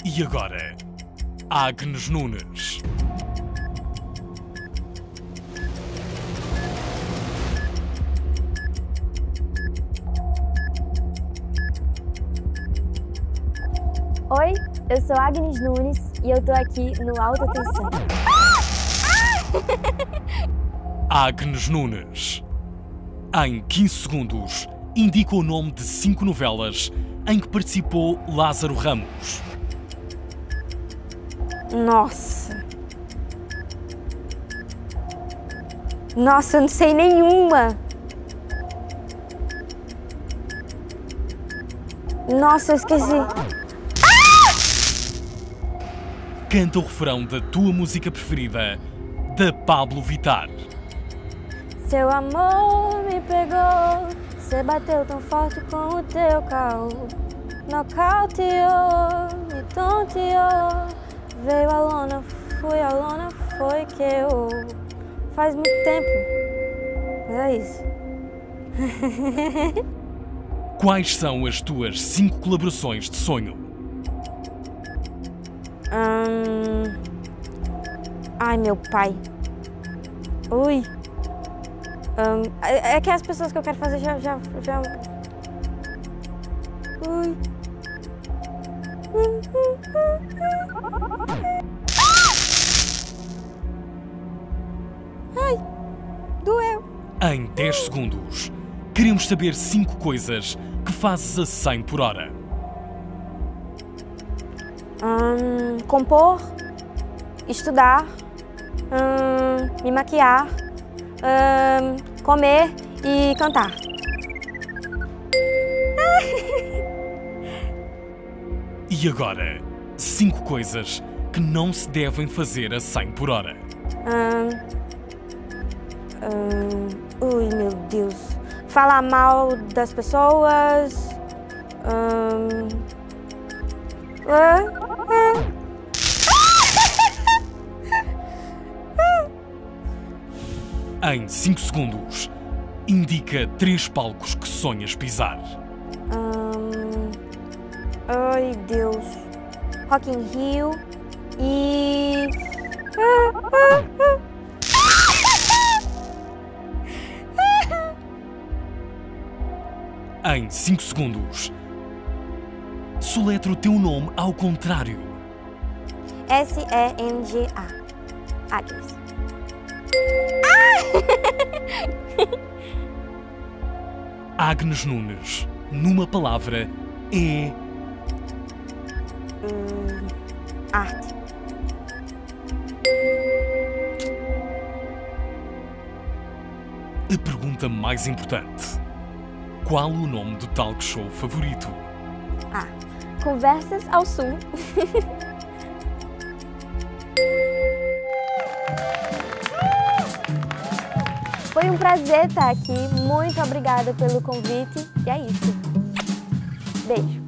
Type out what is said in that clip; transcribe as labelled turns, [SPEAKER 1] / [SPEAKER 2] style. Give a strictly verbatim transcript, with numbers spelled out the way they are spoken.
[SPEAKER 1] E agora, Agnes Nunes.
[SPEAKER 2] Oi, eu sou Agnes Nunes e eu tô aqui no Alta Tensão.
[SPEAKER 1] Agnes Nunes. Em quinze segundos, indica o nome de cinco novelas em que participou Lázaro Ramos.
[SPEAKER 2] Nossa. Nossa, eu não sei nenhuma. Nossa, eu esqueci.
[SPEAKER 1] Canta o refrão da tua música preferida, da Pablo Vittar.
[SPEAKER 2] Seu amor me pegou, cê bateu tão forte com o teu carro, nocauteou, me tonteou, veio a lona, fui a lona, foi que eu... Faz muito tempo, mas é isso.
[SPEAKER 1] Quais são as tuas cinco colaborações de sonho?
[SPEAKER 2] Hum... Ai, meu pai. Ui. Um, é, é que as pessoas que eu quero fazer já... já, já... Ui. Ai, doeu.
[SPEAKER 1] Em dez segundos, queremos saber cinco coisas que fazes a cem por hora.
[SPEAKER 2] Um, compor, estudar, um, me maquiar, um, comer e cantar.
[SPEAKER 1] E agora, cinco coisas que não se devem fazer a cem por hora.
[SPEAKER 2] Um, um, ui, meu Deus. Falar mal das pessoas. Um, uh, uh.
[SPEAKER 1] Em cinco segundos, indica três palcos que sonhas pisar.
[SPEAKER 2] Um, ai, Deus. Rock in Rio e... Uh, uh, uh.
[SPEAKER 1] Em cinco segundos, soletra o teu nome ao contrário.
[SPEAKER 2] S E N G A. Agnes.
[SPEAKER 1] Agnes Nunes, numa palavra, é...
[SPEAKER 2] Hum, arte.
[SPEAKER 1] A pergunta mais importante. Qual o nome do talk show favorito?
[SPEAKER 2] Ah, Conversas ao Sul. Foi um prazer estar aqui. Muito obrigada pelo convite. E é isso. Beijo.